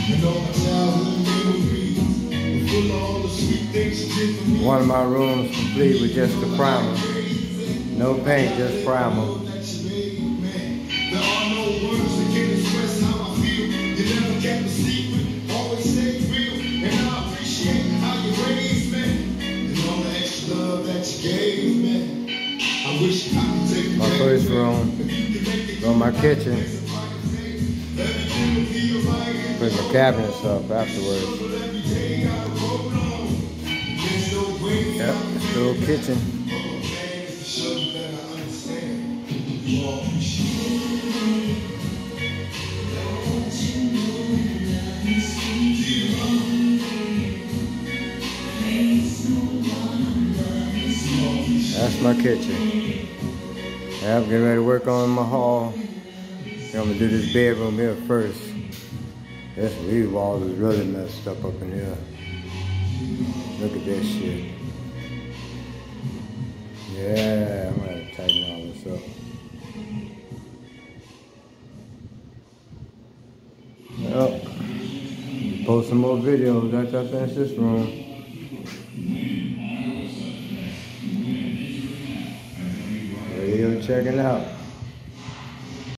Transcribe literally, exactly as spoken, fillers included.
One of my rooms complete with just the primer. No paint, just primer. There are no words that can express how I feel. You never kept a secret, always stayed real. And I appreciate how you raised me and all the extra love that you gave me. I wish I could take my first room, go my kitchen, put my cabinets up afterwards. Yep, it's the little kitchen. That's my kitchen. Yeah, I'm getting ready to work on my hall. I'm gonna do this bedroom here first. This lead wall is really messed up up in here. Look at this shit. Yeah, I'm gonna tighten all this up. Well, post some more videos after I finish this room. Video checking out.